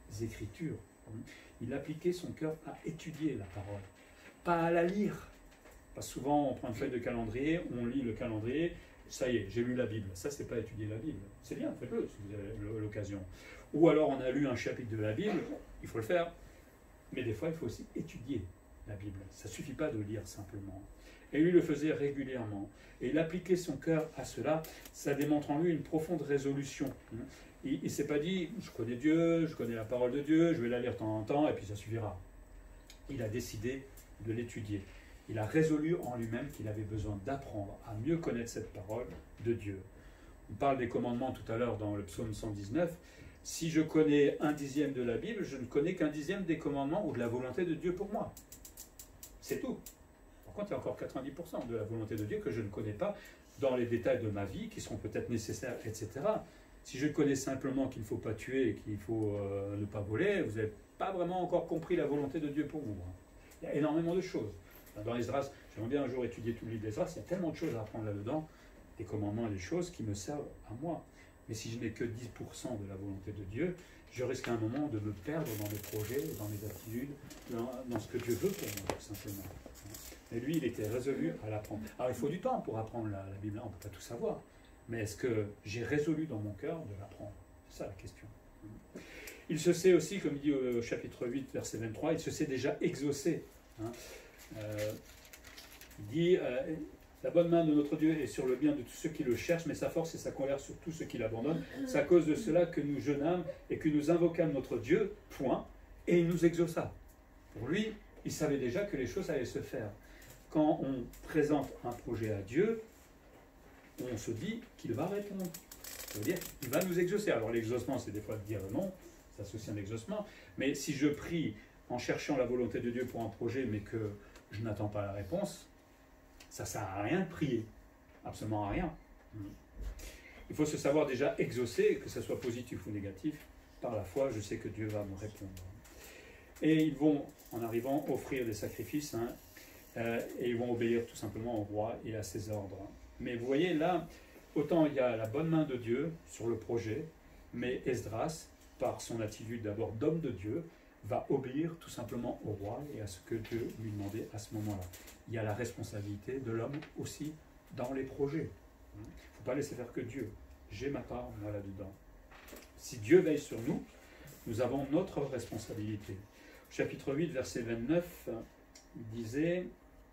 Écritures. Il appliquait son cœur à étudier la parole, pas à la lire. Parce que souvent, on prend une feuille de calendrier, on lit le calendrier, ça y est, j'ai lu la Bible. Ça, c'est pas étudier la Bible. C'est bien, faites-le si vous avez l'occasion. Ou alors, on a lu un chapitre de la Bible, il faut le faire. Mais des fois, il faut aussi étudier la Bible. Ça ne suffit pas de lire simplement. Et lui le faisait régulièrement. Et il appliquait son cœur à cela. Ça démontre en lui une profonde résolution. Il ne s'est pas dit, je connais Dieu, je connais la parole de Dieu, je vais la lire de temps en temps, et puis ça suffira. Il a décidé de l'étudier. Il a résolu en lui-même qu'il avait besoin d'apprendre à mieux connaître cette parole de Dieu. On parle des commandements tout à l'heure dans le psaume cent dix-neuf. Si je connais un dixième de la Bible, je ne connais qu'un dixième des commandements ou de la volonté de Dieu pour moi. C'est tout. Par contre, il y a encore quatre-vingt-dix pour cent de la volonté de Dieu que je ne connais pas dans les détails de ma vie, qui seront peut-être nécessaires, et cetera. Si je connais simplement qu'il ne faut pas tuer et qu'il faut euh, ne pas voler, vous n'avez pas vraiment encore compris la volonté de Dieu pour vous. Il y a énormément de choses. Dans Esdras, j'aimerais bien un jour étudier tout le livre d'Esdras, il y a tellement de choses à apprendre là-dedans, des commandements et des choses qui me servent à moi. Mais si je n'ai que dix pour cent de la volonté de Dieu, je risque à un moment de me perdre dans mes projets, dans mes attitudes, dans, dans ce que Dieu veut pour moi, tout simplement. Et lui, il était résolu à l'apprendre. Alors, il faut du temps pour apprendre la, la Bible, on ne peut pas tout savoir. Mais est-ce que j'ai résolu dans mon cœur de l'apprendre? C'est ça la question. Il se sait aussi, comme il dit au chapitre huit, verset vingt-trois, il se sait déjà exaucé. Hein. Euh, il dit... Euh, La bonne main de notre Dieu est sur le bien de tous ceux qui le cherchent, mais sa force et sa colère sur tous ceux qui l'abandonnent. C'est à cause de cela que nous jeûnâmes et que nous invoquâmes notre Dieu, point, et il nous exauça. Pour lui, il savait déjà que les choses allaient se faire. Quand on présente un projet à Dieu, on se dit qu'il va répondre. Ça veut dire qu'il va nous exaucer. Alors l'exaucement, c'est des fois de dire non, c'est associé à un exaucement, mais si je prie en cherchant la volonté de Dieu pour un projet, mais que je n'attends pas la réponse, ça ne sert à rien de prier, absolument à rien. Il faut se savoir déjà exaucer, que ce soit positif ou négatif, par la foi, je sais que Dieu va me répondre. Et ils vont, en arrivant, offrir des sacrifices, hein, euh, et ils vont obéir tout simplement au roi et à ses ordres. Mais vous voyez, là, autant il y a la bonne main de Dieu sur le projet, mais Esdras, par son attitude d'abord d'homme de Dieu, va obéir tout simplement au roi et à ce que Dieu lui demandait à ce moment-là. Il y a la responsabilité de l'homme aussi dans les projets. Il ne faut pas laisser faire que Dieu. J'ai ma part, moi, là-dedans. Si Dieu veille sur nous, nous avons notre responsabilité. Chapitre huit, verset vingt-neuf, il disait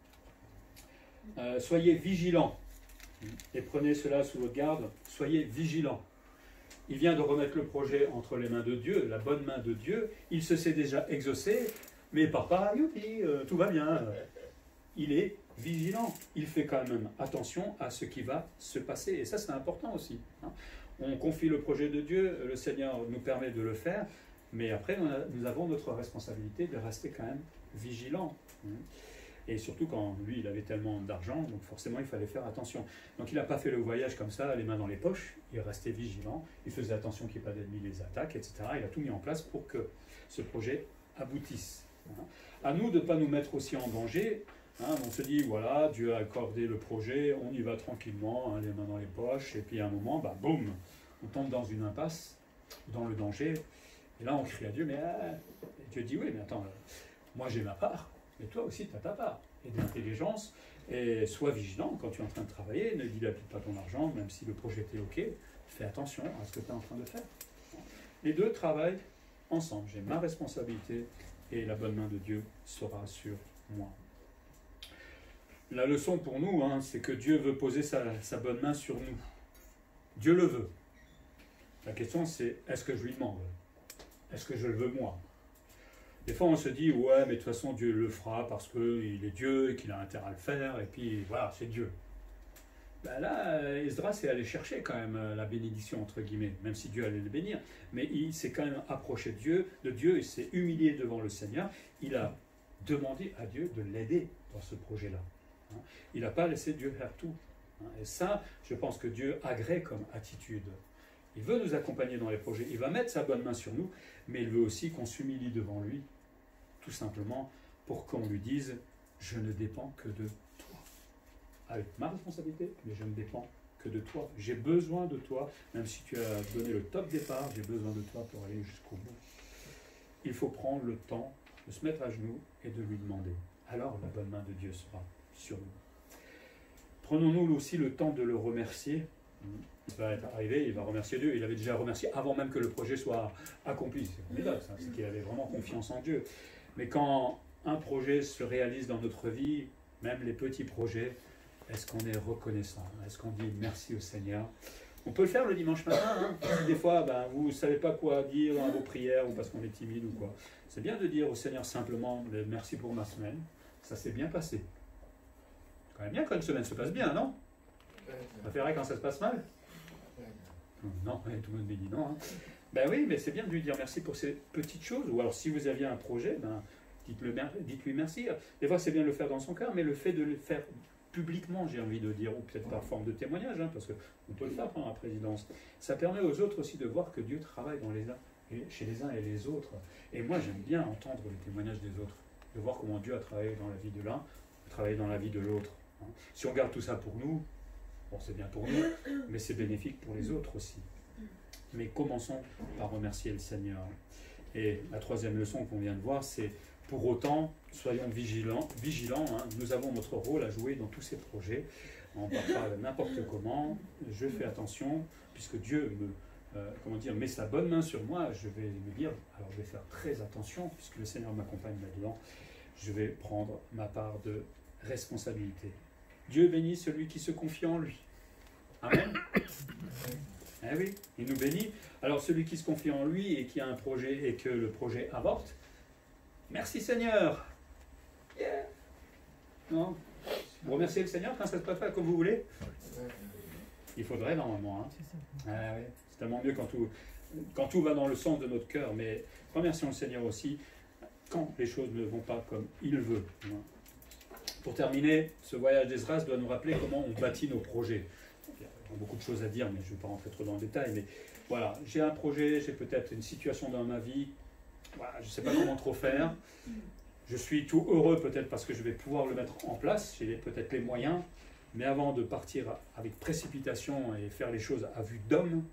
euh, « Soyez vigilants et prenez cela sous votre garde, soyez vigilants. » Il vient de remettre le projet entre les mains de Dieu, la bonne main de Dieu. Il se sait déjà exaucé, mais papa, youpi, euh, tout va bien. Il est vigilant. Il fait quand même attention à ce qui va se passer. Et ça, c'est important aussi. Hein. On confie le projet de Dieu, le Seigneur nous permet de le faire, mais après, on a, nous avons notre responsabilité de rester quand même vigilants. Et surtout quand lui, il avait tellement d'argent, donc forcément, il fallait faire attention. Donc il n'a pas fait le voyage comme ça, les mains dans les poches, il restait vigilant, il faisait attention qu'il n'y ait pas d'ennemis, les attaques, et cetera. Il a tout mis en place pour que ce projet aboutisse. À nous de ne pas nous mettre aussi en danger. Hein, on se dit, voilà, Dieu a accordé le projet, on y va tranquillement, hein, les mains dans les poches, et puis à un moment, bah, boum, on tombe dans une impasse, dans le danger, et là on crie à Dieu, mais ah, et Dieu dit, oui, mais attends, moi j'ai ma part, mais toi aussi tu as ta part, et d'intelligence, et sois vigilant quand tu es en train de travailler, ne dilapide pas ton argent, même si le projet était ok, fais attention à ce que tu es en train de faire. Les deux travaillent ensemble, j'ai ma responsabilité, et la bonne main de Dieu sera sur moi. La leçon pour nous, hein, c'est que Dieu veut poser sa, sa bonne main sur nous. Dieu le veut. La question c'est, est-ce que je lui demande? Est-ce que je le veux moi? Des fois on se dit, ouais, mais de toute façon Dieu le fera parce qu'il est Dieu et qu'il a intérêt à le faire, et puis voilà, c'est Dieu. Ben là, Esdras est allé chercher quand même la bénédiction, entre guillemets, même si Dieu allait le bénir, mais il s'est quand même approché de Dieu, de Dieu, il s'est humilié devant le Seigneur, il a demandé à Dieu de l'aider dans ce projet-là. Il n'a pas laissé Dieu faire tout. Et ça, je pense que Dieu agrée comme attitude. Il veut nous accompagner dans les projets. Il va mettre sa bonne main sur nous, mais il veut aussi qu'on s'humilie devant lui, tout simplement pour qu'on lui dise « Je ne dépends que de toi. » Avec ma responsabilité, mais je ne dépends que de toi. J'ai besoin de toi, même si tu as donné le top départ, j'ai besoin de toi pour aller jusqu'au bout. il faut prendre le temps de se mettre à genoux et de lui demander. Alors la bonne main de Dieu sera sur nous. Prenons-nous aussi le temps de le remercier. Il va être arrivé, il va remercier Dieu. Il avait déjà remercié avant même que le projet soit accompli. C'est formidable, ça, c'est qu'il avait vraiment confiance en Dieu. Mais quand un projet se réalise dans notre vie, même les petits projets, est-ce qu'on est reconnaissant? Est-ce qu'on dit merci au Seigneur? On peut le faire le dimanche matin. Hein. Des fois, ben, vous ne savez pas quoi dire dans vos prières ou parce qu'on est timide ou quoi. C'est bien de dire au Seigneur simplement merci pour ma semaine. Ça s'est bien passé. C'est quand même bien quand une semaine se passe bien, non? Ça ferait quand ça se passe mal? Non, tout le monde me dit non. Hein. Ben oui, mais c'est bien de lui dire merci pour ces petites choses. Ou alors si vous aviez un projet, ben, dites-le, dites-lui merci. Des fois, c'est bien de le faire dans son cœur, mais le fait de le faire publiquement, j'ai envie de dire, ou peut-être par forme de témoignage, hein, parce qu'on peut le faire pendant la présidence, ça permet aux autres aussi de voir que Dieu travaille dans les uns, et chez les uns et les autres. Et moi, j'aime bien entendre les témoignages des autres, de voir comment Dieu a travaillé dans la vie de l'un, travaillé dans la vie de l'autre. Hein. Si on garde tout ça pour nous, bon, c'est bien pour nous, mais c'est bénéfique pour les autres aussi. Mais commençons par remercier le Seigneur. Et la troisième leçon qu'on vient de voir, c'est pour autant, soyons vigilants. vigilants hein. Nous avons notre rôle à jouer dans tous ces projets. On ne part pas n'importe comment. Je fais attention, puisque Dieu me, euh, comment dire, met sa bonne main sur moi. Je vais me dire, alors je vais faire très attention, puisque le Seigneur m'accompagne là-dedans. Je vais prendre ma part de responsabilité. Dieu bénit celui qui se confie en lui. Amen. Eh oui, il nous bénit. Alors celui qui se confie en lui et qui a un projet et que le projet avorte, merci Seigneur. Yeah. Non. Vous remerciez le Seigneur quand ça se passe pas comme vous voulez? Il faudrait normalement. Hein. Ah, oui. C'est tellement mieux quand tout, quand tout va dans le sens de notre cœur. Mais remercions le Seigneur aussi quand les choses ne vont pas comme il veut. Pour terminer, ce voyage d'Esdras doit nous rappeler comment on bâtit nos projets. Il y a beaucoup de choses à dire, mais je ne vais pas rentrer trop dans le détail. Mais voilà, j'ai un projet, j'ai peut-être une situation dans ma vie, voilà, je ne sais pas comment trop faire. Je suis tout heureux peut-être parce que je vais pouvoir le mettre en place, j'ai peut-être les moyens, mais avant de partir avec précipitation et faire les choses à vue d'homme,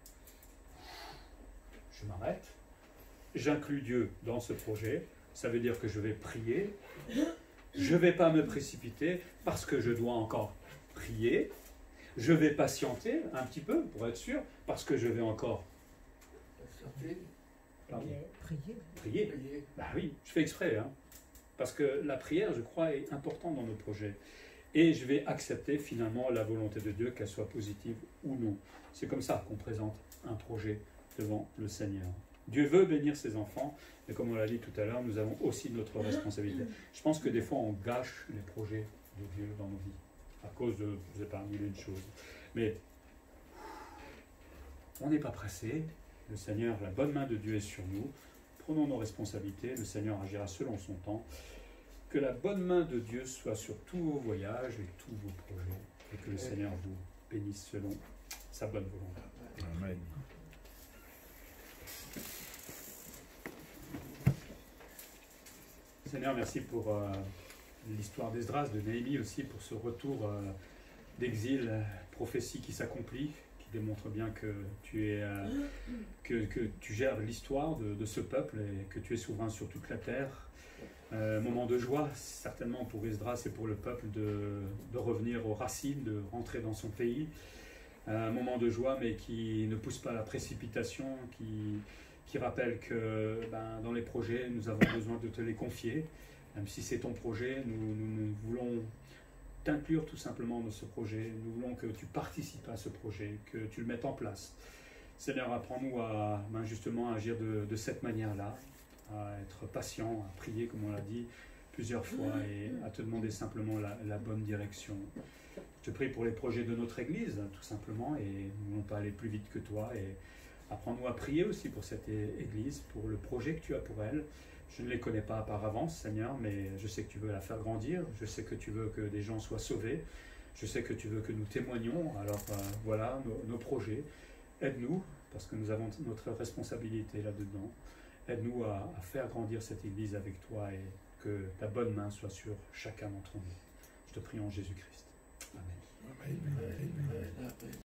je m'arrête, j'inclus Dieu dans ce projet, ça veut dire que je vais prier, je ne vais pas me précipiter parce que je dois encore prier, je vais patienter un petit peu pour être sûr, parce que je vais encore Pardon. Prier. Prier. Prier. Bah oui, je fais exprès, hein. Parce que la prière, je crois, est importante dans nos projets. Et je vais accepter finalement la volonté de Dieu, qu'elle soit positive ou non. C'est comme ça qu'on présente un projet devant le Seigneur. Dieu veut bénir ses enfants, mais comme on l'a dit tout à l'heure, nous avons aussi notre responsabilité. Je pense que des fois, on gâche les projets de Dieu dans nos vies, à cause de, je ne sais pas, mille et une choses. Mais on n'est pas pressé. Le Seigneur, la bonne main de Dieu est sur nous. Prenons nos responsabilités. Le Seigneur agira selon son temps. Que la bonne main de Dieu soit sur tous vos voyages et tous vos projets. Et que le Seigneur vous bénisse selon sa bonne volonté. Amen. Seigneur, merci pour euh, l'histoire d'Esdras, de Néhémie aussi, pour ce retour euh, d'exil, euh, prophétie qui s'accomplit, qui démontre bien que tu, es, euh, que, que tu gères l'histoire de, de ce peuple et que tu es souverain sur toute la terre. Euh, moment de joie, certainement pour Esdras et pour le peuple, de, de revenir aux racines, de rentrer dans son pays. Un moment de joie, mais qui ne pousse pas à la précipitation, qui... qui rappelle que ben, dans les projets, nous avons besoin de te les confier. Même si c'est ton projet, nous, nous, nous voulons t'inclure tout simplement dans ce projet. Nous voulons que tu participes à ce projet, que tu le mettes en place. Seigneur, apprends-nous à ben, justement agir de, de cette manière-là, à être patient, à prier, comme on l'a dit plusieurs fois, et à te demander simplement la, la bonne direction. Je te prie pour les projets de notre Église, tout simplement, et nous ne voulons pas aller plus vite que toi. Et apprends-nous à prier aussi pour cette Église, pour le projet que tu as pour elle. Je ne les connais pas par avance, Seigneur, mais je sais que tu veux la faire grandir. Je sais que tu veux que des gens soient sauvés. Je sais que tu veux que nous témoignions. Alors euh, voilà nos, nos projets. Aide-nous, parce que nous avons notre responsabilité là-dedans. Aide-nous à, à faire grandir cette Église avec toi et que ta bonne main soit sur chacun d'entre nous. Je te prie en Jésus-Christ. Amen. Amen. Amen.